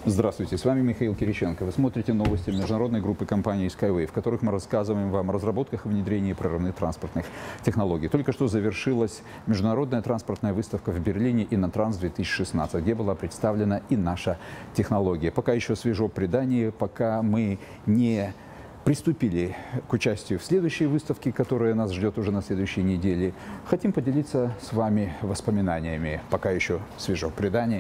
Здравствуйте, с вами Михаил Кириченко. Вы смотрите новости международной группы компании Skyway, в которых мы рассказываем вам о разработках и внедрении прорывных транспортных технологий. Только что завершилась международная транспортная выставка в Берлине «Иннотранс 2016», где была представлена и наша технология. Пока еще свежо предание, пока мы не приступили к участию в следующей выставке, которая нас ждет уже на следующей неделе, хотим поделиться с вами воспоминаниями. Пока еще свежо предание.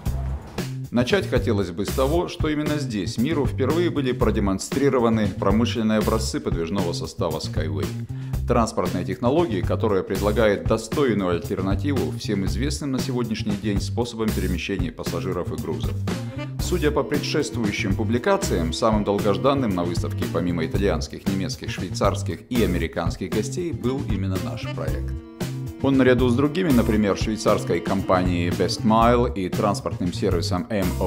Начать хотелось бы с того, что именно здесь миру впервые были продемонстрированы промышленные образцы подвижного состава Skyway. Транспортной технологии, которая предлагает достойную альтернативу всем известным на сегодняшний день способам перемещения пассажиров и грузов. Судя по предшествующим публикациям, самым долгожданным на выставке помимо итальянских, немецких, швейцарских и американских гостей был именно наш проект. Он наряду с другими, например, швейцарской компанией Best Mile и транспортным сервисом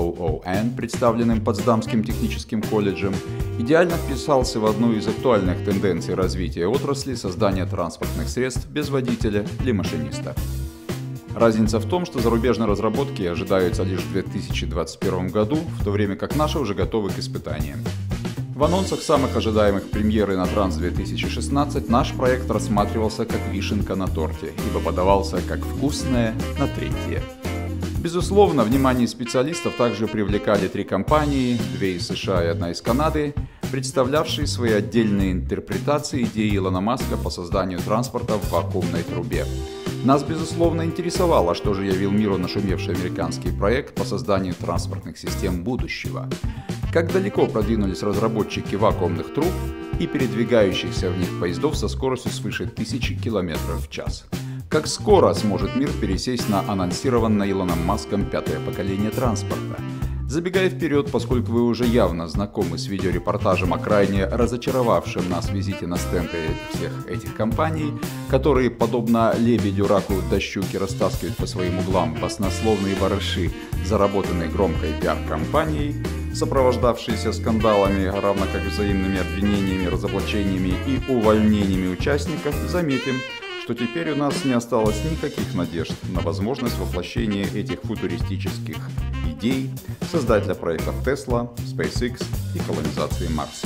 MOON, представленным Потсдамским техническим колледжем, идеально вписался в одну из актуальных тенденций развития отрасли создания транспортных средств без водителя или машиниста. Разница в том, что зарубежные разработки ожидаются лишь в 2021 году, в то время как наши уже готовы к испытаниям. В анонсах самых ожидаемых премьер «Иннотранс 2016» наш проект рассматривался как вишенка на торте, ибо подавался как вкусное на третье. Безусловно, внимание специалистов также привлекали три компании, две из США и одна из Канады, представлявшие свои отдельные интерпретации идеи Илона Маска по созданию транспорта в вакуумной трубе. Нас, безусловно, интересовало, что же явил миру нашумевший американский проект по созданию транспортных систем будущего. Как далеко продвинулись разработчики вакуумных труб и передвигающихся в них поездов со скоростью свыше 1000 км в час. Как скоро сможет мир пересесть на анонсированное Илоном Маском пятое поколение транспорта. Забегая вперед, поскольку вы уже явно знакомы с видеорепортажем о крайне разочаровавшем нас визите на стенды всех этих компаний, которые, подобно лебедю, раку да щуке, растаскивают по своим углам баснословные барыши, заработанные громкой пиар-компанией, сопровождавшиеся скандалами, равно как взаимными обвинениями, разоблачениями и увольнениями участников, заметим, что теперь у нас не осталось никаких надежд на возможность воплощения этих футуристических идей создателя проектов Tesla, SpaceX и колонизации Марса.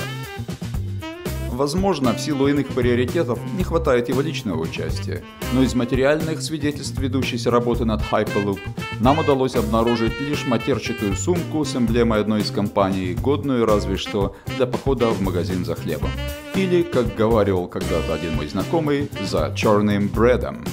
Возможно, в силу иных приоритетов не хватает его личного участия, но из материальных свидетельств ведущейся работы над Hyperloop нам удалось обнаружить лишь матерчатую сумку с эмблемой одной из компаний, годную разве что для похода в магазин за хлебом. Или, как говаривал когда-то один мой знакомый, за черным бредом.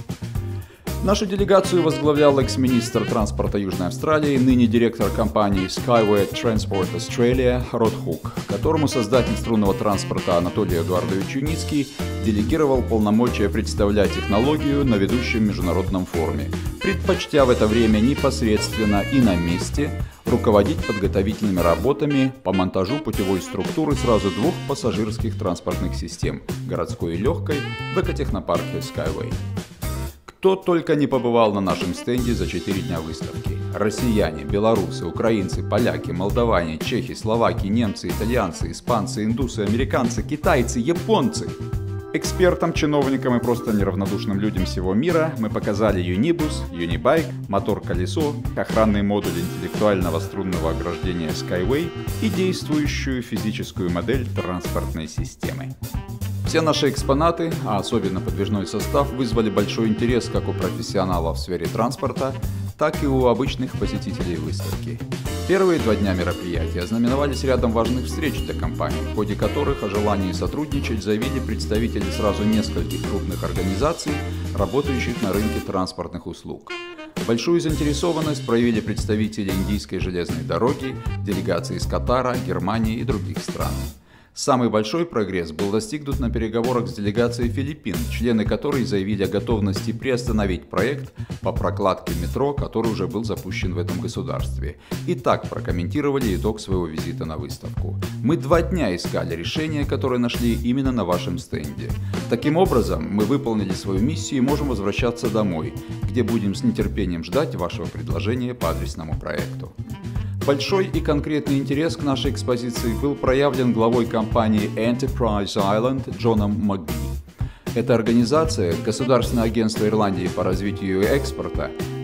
Нашу делегацию возглавлял экс-министр транспорта Южной Австралии, ныне директор компании Skyway Transport Australia Род Хук, которому создатель струнного транспорта Анатолий Эдуардович Юницкий делегировал полномочия представлять технологию на ведущем международном форуме, предпочтя в это время непосредственно и на месте руководить подготовительными работами по монтажу путевой структуры сразу двух пассажирских транспортных систем – городской и легкой в экотехнопарке Skyway. Кто только не побывал на нашем стенде за 4 дня выставки. Россияне, белорусы, украинцы, поляки, молдаване, чехи, словаки, немцы, итальянцы, испанцы, индусы, американцы, китайцы, японцы. Экспертам, чиновникам и просто неравнодушным людям всего мира мы показали Юнибус, Юнибайк, мотор-колесо, охранный модуль интеллектуального струнного ограждения Skyway и действующую физическую модель транспортной системы. Все наши экспонаты, а особенно подвижной состав, вызвали большой интерес как у профессионалов в сфере транспорта, так и у обычных посетителей выставки. Первые 2 дня мероприятия ознаменовались рядом важных встреч для компаний, в ходе которых о желании сотрудничать заявили представители сразу нескольких крупных организаций, работающих на рынке транспортных услуг. Большую заинтересованность проявили представители Индийской железной дороги, делегации из Катара, Германии и других стран. Самый большой прогресс был достигнут на переговорах с делегацией Филиппин, члены которой заявили о готовности приостановить проект по прокладке метро, который уже был запущен в этом государстве. И так прокомментировали итог своего визита на выставку. Мы 2 дня искали решение, которое нашли именно на вашем стенде. Таким образом, мы выполнили свою миссию и можем возвращаться домой, где будем с нетерпением ждать вашего предложения по адресному проекту. Большой и конкретный интерес к нашей экспозиции был проявлен главой компании Enterprise Island Джоном МакГи. Эта организация, Государственное агентство Ирландии по развитию экспорта,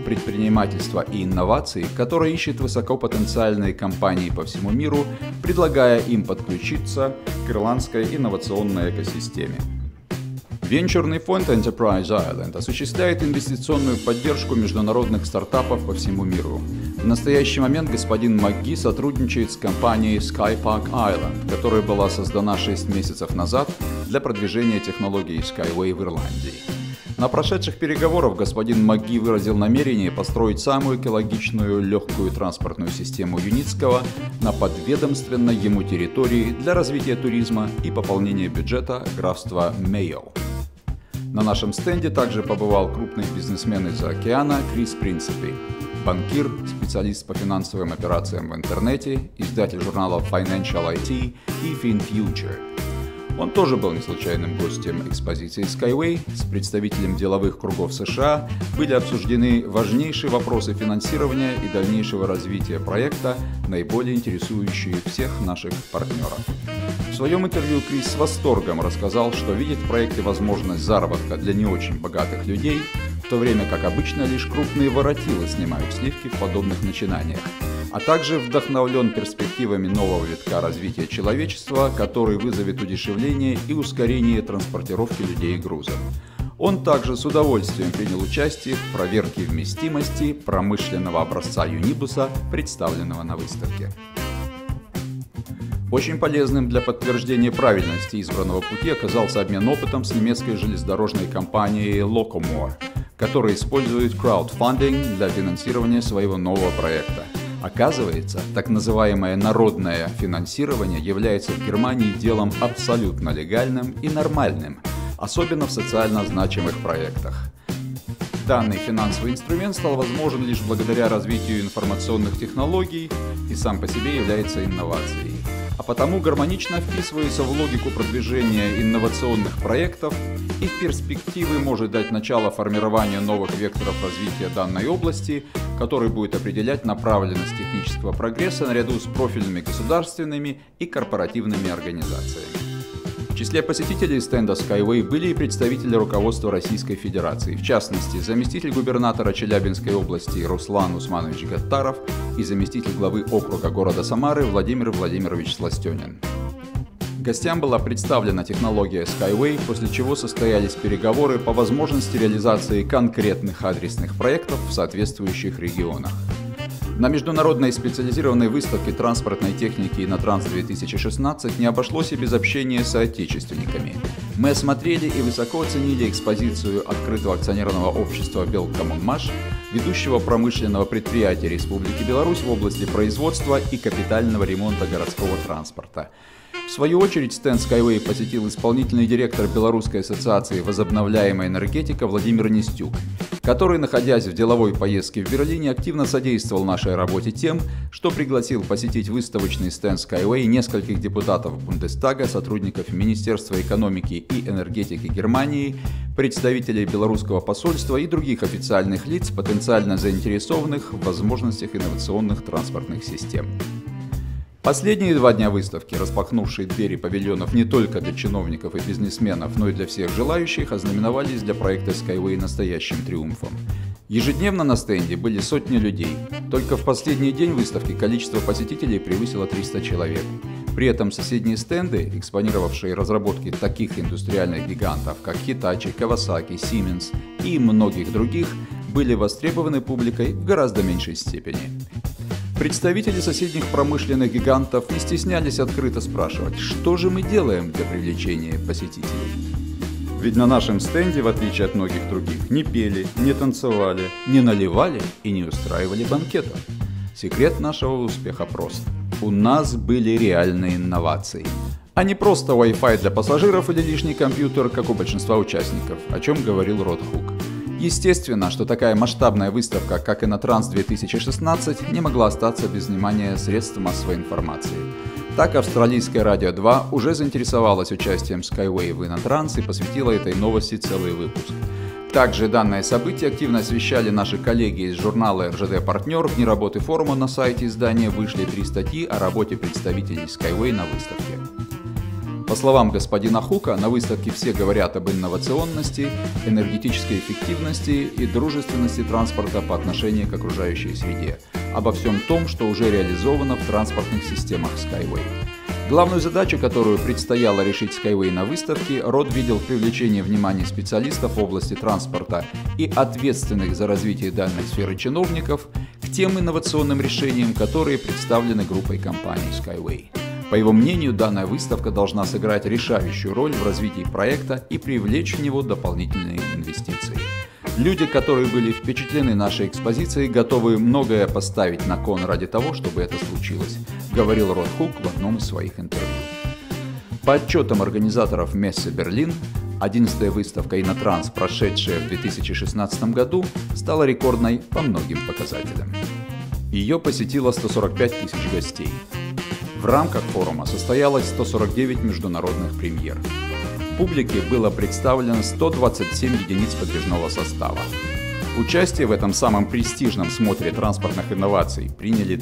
предпринимательства и инноваций, которая ищет высокопотенциальные компании по всему миру, предлагая им подключиться к ирландской инновационной экосистеме. Венчурный фонд Enterprise Ireland осуществляет инвестиционную поддержку международных стартапов по всему миру. В настоящий момент господин МакГи сотрудничает с компанией SkyPark Ireland, которая была создана 6 месяцев назад для продвижения технологий Skyway в Ирландии. На прошедших переговорах господин МакГи выразил намерение построить самую экологичную легкую транспортную систему Юницкого на подведомственной ему территории для развития туризма и пополнения бюджета графства Мейо. На нашем стенде также побывал крупный бизнесмен из-за океана Крис Принципи, банкир, специалист по финансовым операциям в интернете, издатель журналов Financial IT и FinFuture. Он тоже был не случайным гостем экспозиции Skyway. С представителем деловых кругов США были обсуждены важнейшие вопросы финансирования и дальнейшего развития проекта, наиболее интересующие всех наших партнеров. В своем интервью Крис с восторгом рассказал, что видит в проекте возможность заработка для не очень богатых людей, в то время как обычно лишь крупные воротилы снимают сливки в подобных начинаниях, а также вдохновлен перспективами нового витка развития человечества, который вызовет удешевление и ускорение транспортировки людей и грузов. Он также с удовольствием принял участие в проверке вместимости промышленного образца Юнибуса, представленного на выставке. Очень полезным для подтверждения правильности избранного пути оказался обмен опытом с немецкой железнодорожной компанией Locomore, которая использует краудфандинг для финансирования своего нового проекта. Оказывается, так называемое народное финансирование является в Германии делом абсолютно легальным и нормальным, особенно в социально значимых проектах. Данный финансовый инструмент стал возможен лишь благодаря развитию информационных технологий и сам по себе является инновацией, а потому гармонично вписывается в логику продвижения инновационных проектов и в перспективы может дать начало формированию новых векторов развития данной области, который будет определять направленность технического прогресса наряду с профильными государственными и корпоративными организациями. В числе посетителей стенда Skyway были и представители руководства Российской Федерации, в частности, заместитель губернатора Челябинской области Руслан Усманович Гаттаров и заместитель главы округа города Самары Владимир Владимирович Сластенин. Гостям была представлена технология Skyway, после чего состоялись переговоры по возможности реализации конкретных адресных проектов в соответствующих регионах. На международной специализированной выставке транспортной техники «Иннотранс-2016» не обошлось и без общения с соотечественниками. Мы осмотрели и высоко оценили экспозицию открытого акционерного общества «Белкоммунмаш», ведущего промышленного предприятия Республики Беларусь в области производства и капитального ремонта городского транспорта. В свою очередь стенд Skyway посетил исполнительный директор Белорусской ассоциации возобновляемой энергетики Владимир Нестюк, который, находясь в деловой поездке в Берлине, активно содействовал нашей работе тем, что пригласил посетить выставочный стенд Skyway нескольких депутатов Бундестага, сотрудников Министерства экономики и энергетики Германии, представителей белорусского посольства и других официальных лиц, потенциально заинтересованных в возможностях инновационных транспортных систем. Последние 2 дня выставки, распахнувшие двери павильонов не только для чиновников и бизнесменов, но и для всех желающих, ознаменовались для проекта Skyway настоящим триумфом. Ежедневно на стенде были сотни людей. Только в последний день выставки количество посетителей превысило 300 человек. При этом соседние стенды, экспонировавшие разработки таких индустриальных гигантов, как Hitachi, Kawasaki, Siemens и многих других, были востребованы публикой в гораздо меньшей степени. Представители соседних промышленных гигантов не стеснялись открыто спрашивать, что же мы делаем для привлечения посетителей. Ведь на нашем стенде, в отличие от многих других, не пели, не танцевали, не наливали и не устраивали банкетов. Секрет нашего успеха прост. У нас были реальные инновации, а не просто Wi-Fi для пассажиров или лишний компьютер, как у большинства участников, о чем говорил Род Хук. Естественно, что такая масштабная выставка, как Иннотранс-2016, не могла остаться без внимания средств массовой информации. Так, австралийское радио 2 уже заинтересовалось участием Skyway в Иннотранс и посвятило этой новости целый выпуск. Также данное событие активно освещали наши коллеги из журнала РЖД Партнер. В дни работы форума на сайте издания вышли 3 статьи о работе представителей Skyway на выставке. По словам господина Хука, на выставке все говорят об инновационности, энергетической эффективности и дружественности транспорта по отношению к окружающей среде, обо всем том, что уже реализовано в транспортных системах Skyway. Главную задачу, которую предстояло решить Skyway на выставке, Род видел в привлечении внимания специалистов в области транспорта и ответственных за развитие данной сферы чиновников к тем инновационным решениям, которые представлены группой компаний Skyway. По его мнению, данная выставка должна сыграть решающую роль в развитии проекта и привлечь в него дополнительные инвестиции. Люди, которые были впечатлены нашей экспозицией, готовы многое поставить на кон ради того, чтобы это случилось, говорил Род Хук в одном из своих интервью. По отчетам организаторов Мессе Берлин, 11-я выставка «Инотранс», прошедшая в 2016 году, стала рекордной по многим показателям. Ее посетило 145 тысяч гостей. В рамках форума состоялось 149 международных премьер. Публике было представлено 127 единиц подвижного состава. Участие в этом самом престижном смотре транспортных инноваций приняли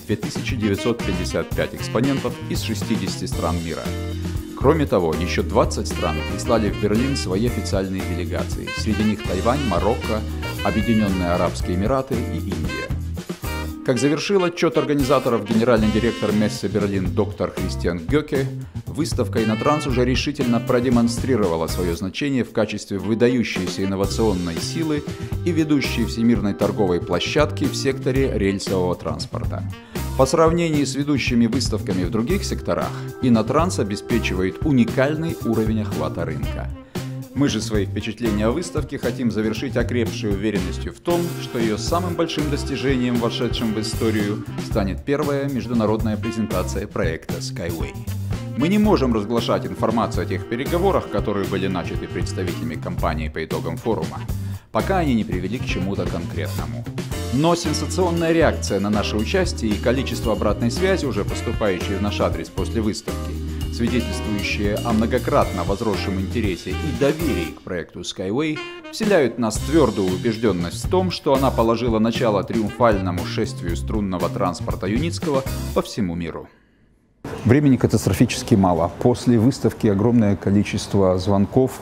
2955 экспонентов из 60 стран мира. Кроме того, еще 20 стран прислали в Берлин свои официальные делегации. Среди них Тайвань, Марокко, Объединенные Арабские Эмираты и Индия. Как завершил отчет организаторов генеральный директор Мессе Берлин доктор Христиан Гёке, выставка «Инотранс» уже решительно продемонстрировала свое значение в качестве выдающейся инновационной силы и ведущей всемирной торговой площадки в секторе рельсового транспорта. По сравнению с ведущими выставками в других секторах, «Инотранс» обеспечивает уникальный уровень охвата рынка. Мы же свои впечатления о выставке хотим завершить окрепшей уверенностью в том, что ее самым большим достижением, вошедшим в историю, станет первая международная презентация проекта Skyway. Мы не можем разглашать информацию о тех переговорах, которые были начаты представителями компании по итогам форума, пока они не привели к чему-то конкретному. Но сенсационная реакция на наше участие и количество обратной связи, уже поступающей в наш адрес после выставки, свидетельствующие о многократно возросшем интересе и доверии к проекту Skyway, вселяют в нас твердую убежденность в том, что она положила начало триумфальному шествию струнного транспорта Юницкого по всему миру. Времени катастрофически мало. После выставки огромное количество звонков,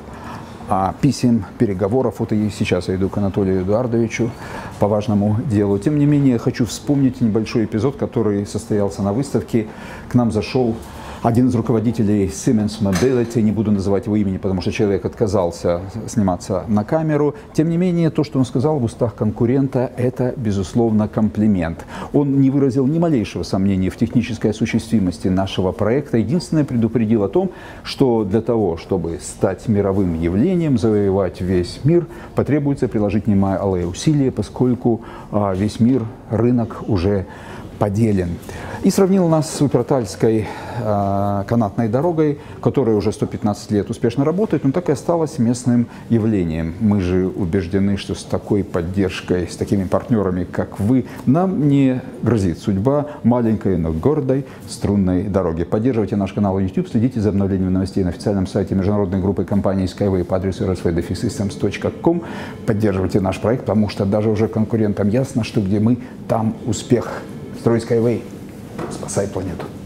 писем, переговоров. Вот и сейчас я иду к Анатолию Эдуардовичу по важному делу. Тем не менее, хочу вспомнить небольшой эпизод, который состоялся на выставке. К нам зашел один из руководителей Siemens Mobility, не буду называть его имени, потому что человек отказался сниматься на камеру. Тем не менее, то, что он сказал в устах конкурента, это, безусловно, комплимент. Он не выразил ни малейшего сомнения в технической осуществимости нашего проекта. Единственное, предупредил о том, что для того, чтобы стать мировым явлением, завоевать весь мир, потребуется приложить немалые усилия, поскольку весь мир, рынок уже поделен. И сравнил нас с Вупертальской канатной дорогой, которая уже 115 лет успешно работает, но так и осталась местным явлением. Мы же убеждены, что с такой поддержкой, с такими партнерами, как вы, нам не грозит судьба маленькой, но гордой струнной дороги. Поддерживайте наш канал на YouTube, следите за обновлением новостей на официальном сайте международной группы компании Skyway по адресу rsv-systems.com. Поддерживайте наш проект, потому что даже уже конкурентам ясно, что где мы, там успех. Строй Skyway, спасай планету.